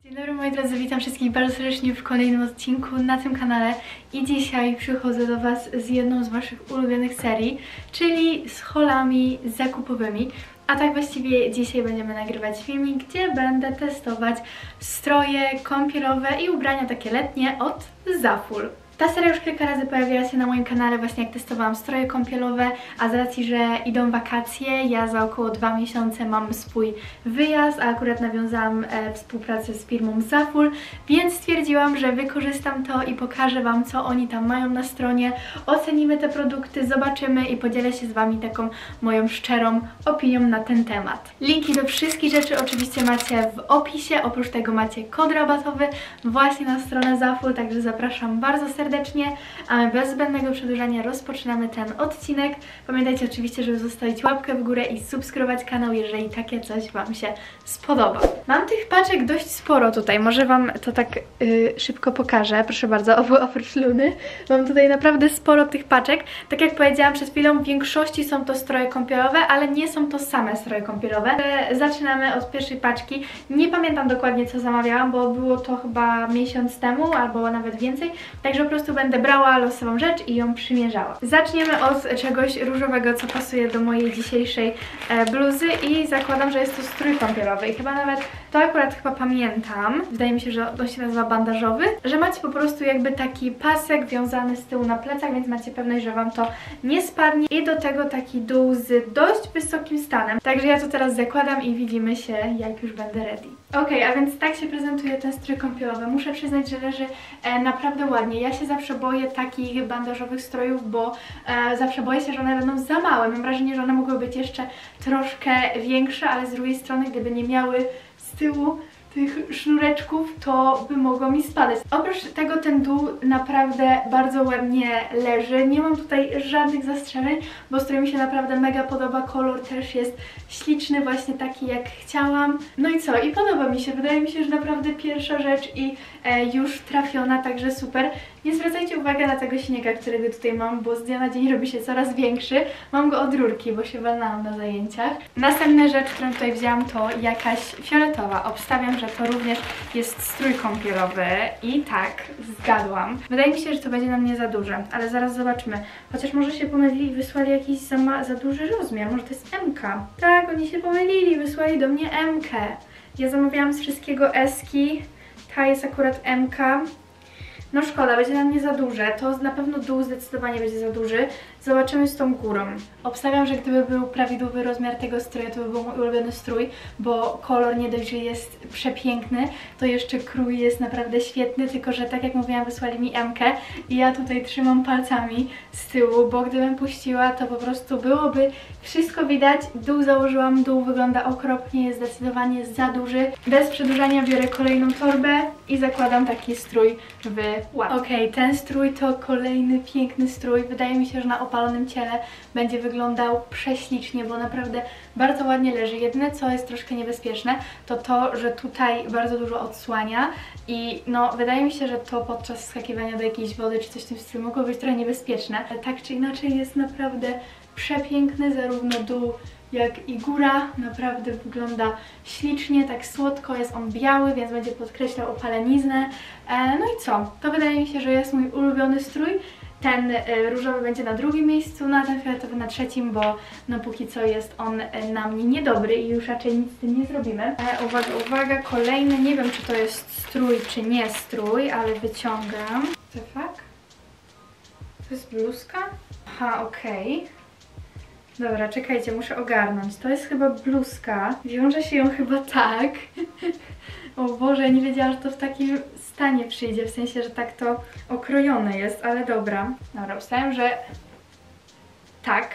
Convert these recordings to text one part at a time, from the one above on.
Dzień dobry moi drodzy, witam wszystkich bardzo serdecznie w kolejnym odcinku na tym kanale i dzisiaj przychodzę do Was z jedną z Waszych ulubionych serii, czyli z haulami zakupowymi. A tak właściwie dzisiaj będziemy nagrywać filmik, gdzie będę testować stroje kąpielowe i ubrania takie letnie od Zaful. Ta seria już kilka razy pojawiała się na moim kanale właśnie jak testowałam stroje kąpielowe, a z racji, że idą wakacje, ja za około 2 miesiące mam swój wyjazd, a akurat nawiązałam współpracę z firmą Zaful, więc stwierdziłam, że wykorzystam to i pokażę Wam, co oni tam mają na stronie, ocenimy te produkty, zobaczymy i podzielę się z Wami taką moją szczerą opinią na ten temat. Linki do wszystkich rzeczy oczywiście macie w opisie, oprócz tego macie kod rabatowy właśnie na stronę Zaful, także zapraszam bardzo serdecznie, a my bez zbędnego przedłużania rozpoczynamy ten odcinek. Pamiętajcie oczywiście, żeby zostawić łapkę w górę i subskrybować kanał, jeżeli takie coś Wam się spodoba. Mam tych paczek dość sporo tutaj, może Wam to tak szybko pokażę, proszę bardzo, oprócz Luny. Mam tutaj naprawdę sporo tych paczek. Tak jak powiedziałam przed chwilą, w większości są to stroje kąpielowe, ale nie są to same stroje kąpielowe. Zaczynamy od pierwszej paczki. Nie pamiętam dokładnie, co zamawiałam, bo było to chyba miesiąc temu, albo nawet więcej, także po prostu będę brała losową rzecz i ją przymierzała. Zaczniemy od czegoś różowego, co pasuje do mojej dzisiejszej bluzy i zakładam, że jest to strój kąpielowy i chyba nawet, to akurat chyba pamiętam, wydaje mi się, że on się nazywa bandażowy, że macie po prostu jakby taki pasek wiązany z tyłu na plecach, więc macie pewność, że Wam to nie spadnie i do tego taki dół z dość wysokim stanem. Także ja to teraz zakładam i widzimy się, jak już będę ready. Ok, a więc tak się prezentuje ten strój kąpielowy. Muszę przyznać, że leży naprawdę ładnie. Ja się zawsze boję takich bandażowych strojów, bo zawsze boję się, że one będą za małe. Mam wrażenie, że one mogły być jeszcze troszkę większe, ale z drugiej strony, gdyby nie miały z tyłu tych sznureczków, to by mogło mi spadać. Oprócz tego ten dół naprawdę bardzo ładnie leży. Nie mam tutaj żadnych zastrzeżeń, bo strój mi się naprawdę mega podoba. Kolor też jest śliczny, właśnie taki jak chciałam. No i co? I podoba mi się. Wydaje mi się, że naprawdę pierwsza rzecz i już trafiona, także super. Nie zwracajcie uwagi na tego śniega, którego tutaj mam, bo z dnia na dzień robi się coraz większy. Mam go od rurki, bo się walnęłam na zajęciach. Następna rzecz, którą tutaj wzięłam, to jakaś fioletowa. Obstawiam, że to również jest strój kąpielowy i tak, zgadłam. Wydaje mi się, że to będzie na mnie za duże, ale zaraz zobaczymy. Chociaż może się pomylili i wysłali jakiś za duży rozmiar, może to jest MK. Tak, oni się pomylili, wysłali do mnie MK. Ja zamawiałam z wszystkiego S-ki, ta jest akurat MK. No szkoda, będzie na mnie za duże, to na pewno dół zdecydowanie będzie za duży. Zobaczymy z tą górą. Obstawiam, że gdyby był prawidłowy rozmiar tego stroju, to by był mój ulubiony strój, bo kolor nie dość, że jest przepiękny, to jeszcze krój jest naprawdę świetny, tylko że tak jak mówiłam, wysłali mi M-kę i ja tutaj trzymam palcami z tyłu, bo gdybym puściła, to po prostu byłoby wszystko widać. Dół założyłam, dół wygląda okropnie, jest zdecydowanie za duży. Bez przedłużania biorę kolejną torbę i zakładam taki strój w łap. Okej, ten strój to kolejny piękny strój. Wydaje mi się, że na opalonym ciele będzie wyglądał prześlicznie, bo naprawdę bardzo ładnie leży. Jedyne, co jest troszkę niebezpieczne, to to, że tutaj bardzo dużo odsłania i no, wydaje mi się, że to podczas wskakiwania do jakiejś wody czy coś w tym stylu mogło być trochę niebezpieczne. Ale tak czy inaczej jest naprawdę przepiękny, zarówno dół jak i góra, naprawdę wygląda ślicznie, tak słodko, jest on biały, więc będzie podkreślał opaleniznę. No i co? To wydaje mi się, że jest mój ulubiony strój. Ten różowy będzie na drugim miejscu, no a ten fioletowy na trzecim, bo no póki co jest on na mnie niedobry i już raczej nic z tym nie zrobimy. Uwaga, uwaga, kolejny, nie wiem czy to jest strój czy nie strój, ale wyciągam. What the fuck? To jest bluzka? Aha, okej. Dobra, czekajcie, muszę ogarnąć. To jest chyba bluzka. Wiąże się ją chyba tak. O Boże, ja nie wiedziałam, że to w takim stanie przyjdzie, w sensie, że tak to okrojone jest, ale dobra. Dobra, ustałem, że tak.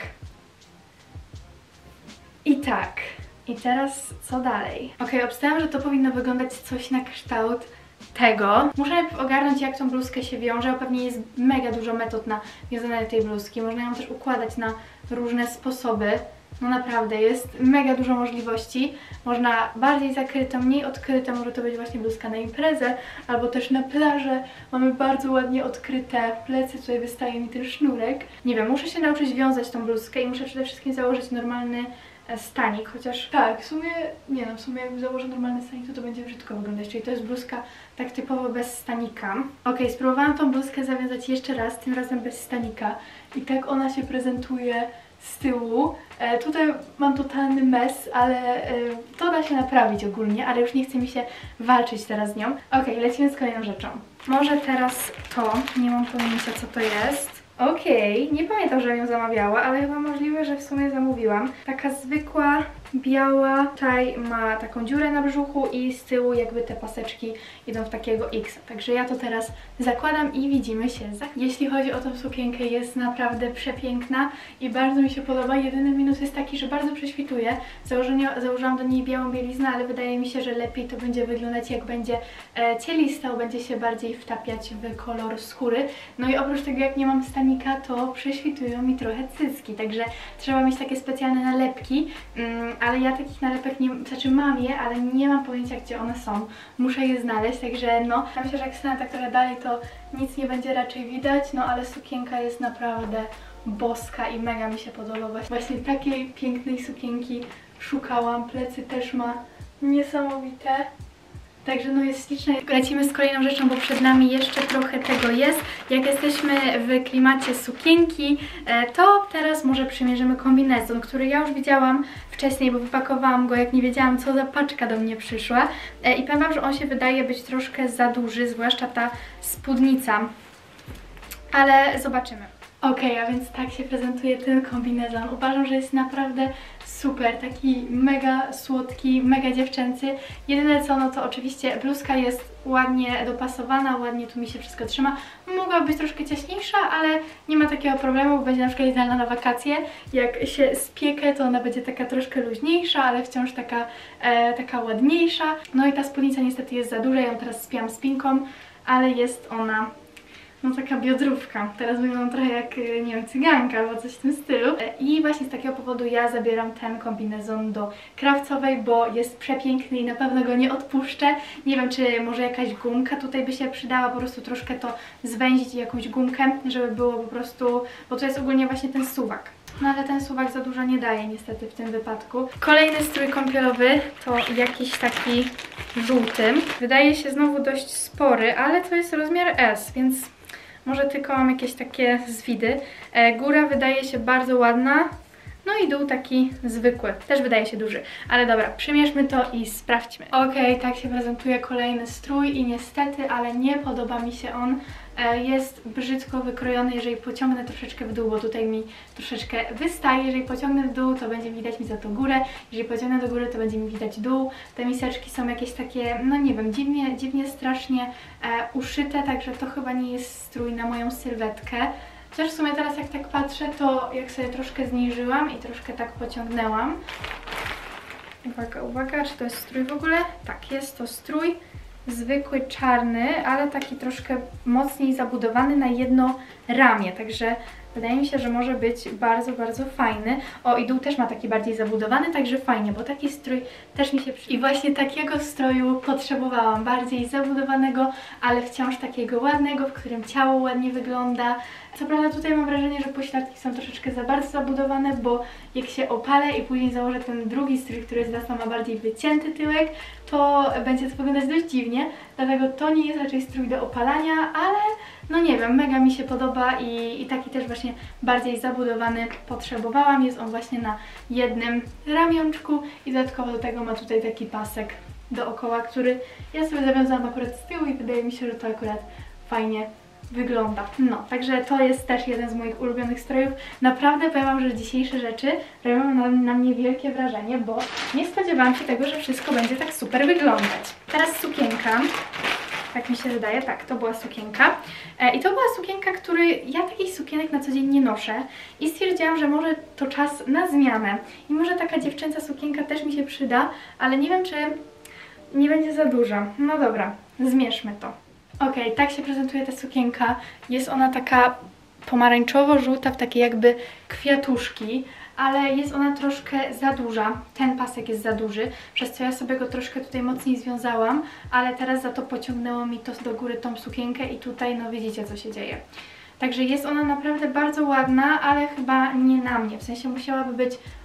I tak. I teraz co dalej? Okej, obstawiam, że to powinno wyglądać coś na kształt tego. Muszę najpierw ogarnąć, jak tą bluzkę się wiąże. Pewnie jest mega dużo metod na wiązanie tej bluzki. Można ją też układać na różne sposoby. No naprawdę, jest mega dużo możliwości. Można bardziej zakryte, mniej odkryte. Może to być właśnie bluzka na imprezę, albo też na plażę. Mamy bardzo ładnie odkryte plecy. Tutaj wystaje mi ten sznurek. Nie wiem, muszę się nauczyć wiązać tą bluzkę i muszę przede wszystkim założyć normalny stanik, chociaż tak, w sumie, nie no, w sumie jakby założę normalny stanik, to będzie brzydko wyglądać, czyli to jest bluzka tak typowo bez stanika. Ok, spróbowałam tą bluzkę zawiązać jeszcze raz, tym razem bez stanika i tak ona się prezentuje z tyłu. Tutaj mam totalny mes, ale to da się naprawić ogólnie, ale już nie chce mi się walczyć teraz z nią. Ok, lecimy z kolejną rzeczą. Może teraz to, nie mam pojęcia co to jest. Okej, nie pamiętam, że ją zamawiała, ale chyba możliwe, że w sumie zamówiłam. Taka zwykła, biała, tutaj ma taką dziurę na brzuchu i z tyłu jakby te paseczki idą w takiego X. Także ja to teraz zakładam i widzimy się za... Jeśli chodzi o tą sukienkę, jest naprawdę przepiękna i bardzo mi się podoba. Jedyny minus jest taki, że bardzo prześwituje. Założyłam do niej białą bieliznę, ale wydaje mi się, że lepiej to będzie wyglądać, jak będzie cielista, będzie się bardziej wtapiać w kolor skóry. No i oprócz tego, jak nie mam stanika, to prześwitują mi trochę cycki, także trzeba mieć takie specjalne nalepki, ale ja takich nalepek nie, znaczy mam je, ale nie mam pojęcia, gdzie one są. Muszę je znaleźć, także no, myślę, że jak stanę tak trochę dalej, to nic nie będzie raczej widać, no ale sukienka jest naprawdę boska i mega mi się podoba. Właśnie takiej pięknej sukienki szukałam, plecy też ma niesamowite. Także no jest śliczne. Lecimy z kolejną rzeczą, bo przed nami jeszcze trochę tego jest. Jak jesteśmy w klimacie sukienki, to teraz może przymierzymy kombinezon, który ja już widziałam wcześniej, bo wypakowałam go, jak nie wiedziałam, co za paczka do mnie przyszła. I powiem wam, że on się wydaje być troszkę za duży, zwłaszcza ta spódnica. Ale zobaczymy. Okej, a więc tak się prezentuje ten kombinezon. Uważam, że jest naprawdę super, taki mega słodki, mega dziewczęcy. Jedyne co, no to oczywiście bluzka jest ładnie dopasowana, ładnie tu mi się wszystko trzyma. Mogłaby być troszkę ciaśniejsza, ale nie ma takiego problemu, bo będzie na przykład idealna na wakacje. Jak się spiekę, to ona będzie taka troszkę luźniejsza, ale wciąż taka ładniejsza. No i ta spódnica niestety jest za duża, ja ją teraz spięłam spinką, ale jest ona... no taka biodrówka. Teraz wyglądam trochę jak, nie wiem, cyganka albo coś w tym stylu. I właśnie z takiego powodu ja zabieram ten kombinezon do krawcowej, bo jest przepiękny i na pewno go nie odpuszczę. Nie wiem, czy może jakaś gumka tutaj by się przydała, po prostu troszkę to zwęzić i jakąś gumkę, żeby było po prostu, bo to jest ogólnie właśnie ten suwak. No ale ten suwak za dużo nie daje niestety w tym wypadku. Kolejny strój kąpielowy to jakiś taki żółty. Wydaje się znowu dość spory, ale to jest rozmiar S, więc może tylko mam jakieś takie zwidy. Góra wydaje się bardzo ładna, no i dół taki zwykły, też wydaje się duży. Ale dobra, przymierzmy to i sprawdźmy. Okej, tak się prezentuje kolejny strój i niestety, ale nie podoba mi się on. Jest brzydko wykrojony, jeżeli pociągnę troszeczkę w dół, bo tutaj mi troszeczkę wystaje. Jeżeli pociągnę w dół, to będzie mi widać mi za to górę. Jeżeli pociągnę do góry, to będzie mi widać dół. Te miseczki są jakieś takie, no nie wiem, dziwnie strasznie uszyte, także to chyba nie jest strój na moją sylwetkę. Chociaż w sumie teraz jak tak patrzę, to jak sobie troszkę zniżyłam i troszkę tak pociągnęłam. Uwaga, uwaga, czy to jest strój w ogóle? Tak, jest to strój. Zwykły czarny, ale taki troszkę mocniej zabudowany na jedno ramię, także wydaje mi się, że może być bardzo, bardzo fajny. O, i dół też ma taki bardziej zabudowany, także fajnie, bo taki strój też mi się przyda. I właśnie takiego stroju potrzebowałam, bardziej zabudowanego, ale wciąż takiego ładnego, w którym ciało ładnie wygląda. Co prawda tutaj mam wrażenie, że pośladki są troszeczkę za bardzo zabudowane, bo jak się opalę i później założę ten drugi strój, który jest lasem, ma bardziej wycięty tyłek, to będzie to wyglądać dość dziwnie, dlatego to nie jest raczej strój do opalania, ale no nie wiem, mega mi się podoba i taki też właśnie bardziej zabudowany potrzebowałam. Jest on właśnie na jednym ramionczku i dodatkowo do tego ma tutaj taki pasek dookoła, który ja sobie zawiązałam akurat z tyłu i wydaje mi się, że to akurat fajnie wygląda. No, także to jest też jeden z moich ulubionych strojów. Naprawdę powiem wam, że dzisiejsze rzeczy robią na mnie wielkie wrażenie, bo nie spodziewałam się tego, że wszystko będzie tak super wyglądać. Teraz sukienka. Tak mi się wydaje, tak, to była sukienka. I to była sukienka, której ja takich sukienek na co dzień nie noszę i stwierdziłam, że może to czas na zmianę. I może taka dziewczęca sukienka też mi się przyda, ale nie wiem, czy nie będzie za duża. No dobra, zmierzmy to. Okej, tak się prezentuje ta sukienka. Jest ona taka pomarańczowo-żółta w takie jakby kwiatuszki, ale jest ona troszkę za duża. Ten pasek jest za duży, przez co ja sobie go troszkę tutaj mocniej związałam, ale teraz za to pociągnęło mi to do góry tą sukienkę i tutaj no widzicie, co się dzieje. Także jest ona naprawdę bardzo ładna, ale chyba nie na mnie, w sensie musiałaby być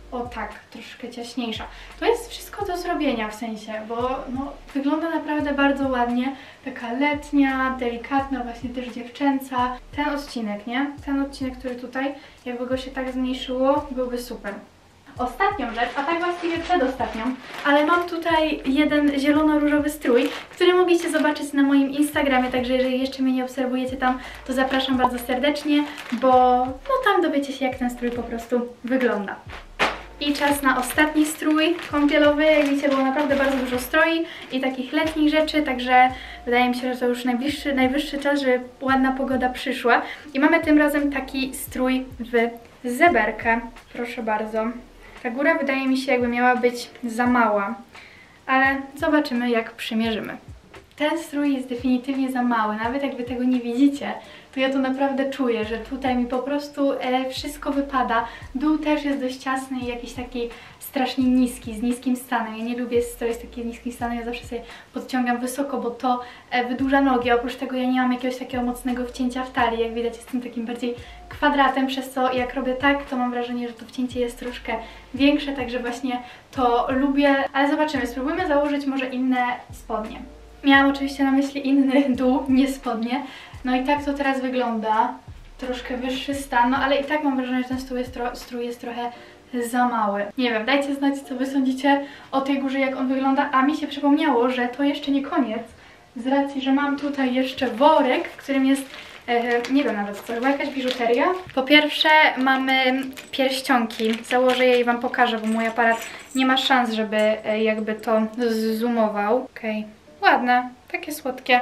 o tak, troszkę ciaśniejsza. To jest wszystko do zrobienia w sensie, bo no, wygląda naprawdę bardzo ładnie. Taka letnia, delikatna, właśnie też dziewczęca. Ten odcinek, nie? Ten odcinek, który tutaj, jakby go się tak zmniejszyło, byłby super. Ostatnią rzecz, a tak właściwie przedostatnią, ale mam tutaj jeden zielono-różowy strój, który mogliście zobaczyć na moim Instagramie, także jeżeli jeszcze mnie nie obserwujecie tam, to zapraszam bardzo serdecznie, bo no tam dowiecie się, jak ten strój po prostu wygląda. I czas na ostatni strój kąpielowy. Jak widzicie, było naprawdę bardzo dużo stroi i takich letnich rzeczy, także wydaje mi się, że to już najwyższy czas, żeby ładna pogoda przyszła. I mamy tym razem taki strój w zeberkę. Proszę bardzo. Ta góra wydaje mi się, jakby miała być za mała, ale zobaczymy, jak przymierzymy. Ten strój jest definitywnie za mały, nawet jak wy tego nie widzicie, to ja to naprawdę czuję, że tutaj mi po prostu wszystko wypada. Dół też jest dość ciasny i jakiś taki strasznie niski, z niskim stanem. Ja nie lubię strojów z takim niskim stanem, ja zawsze sobie podciągam wysoko, bo to wydłuża nogi. Oprócz tego ja nie mam jakiegoś takiego mocnego wcięcia w talii, jak widać jestem takim bardziej kwadratem, przez co jak robię tak, to mam wrażenie, że to wcięcie jest troszkę większe, także właśnie to lubię. Ale zobaczymy, spróbujmy założyć może inne spodnie. Miałam oczywiście na myśli inny dół, nie spodnie. No i tak to teraz wygląda. Troszkę wyższy stan, no ale i tak mam wrażenie, że ten strój jest trochę za mały. Nie wiem, dajcie znać, co wy sądzicie o tej górze, jak on wygląda. A mi się przypomniało, że to jeszcze nie koniec. Z racji, że mam tutaj jeszcze worek, w którym jest, nie wiem nawet co, chyba jakaś biżuteria. Po pierwsze mamy pierścionki. Założę je i wam pokażę, bo mój aparat nie ma szans, żeby jakby to zoomował. Okej. Ładne, takie słodkie.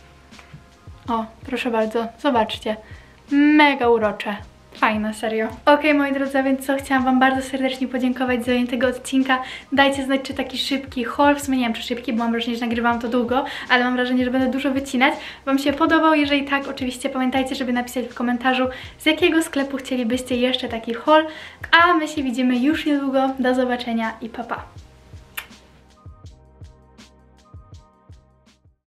O, proszę bardzo, zobaczcie. Mega urocze. Fajne, serio. Okej, moi drodzy, więc co? Chciałam wam bardzo serdecznie podziękować za tego odcinka. Dajcie znać, czy taki szybki haul, w sumie nie wiem, czy szybki, bo mam wrażenie, że nagrywałam to długo, ale mam wrażenie, że będę dużo wycinać. Wam się podobał? Jeżeli tak, oczywiście pamiętajcie, żeby napisać w komentarzu, z jakiego sklepu chcielibyście jeszcze taki haul. A my się widzimy już niedługo. Do zobaczenia i pa pa!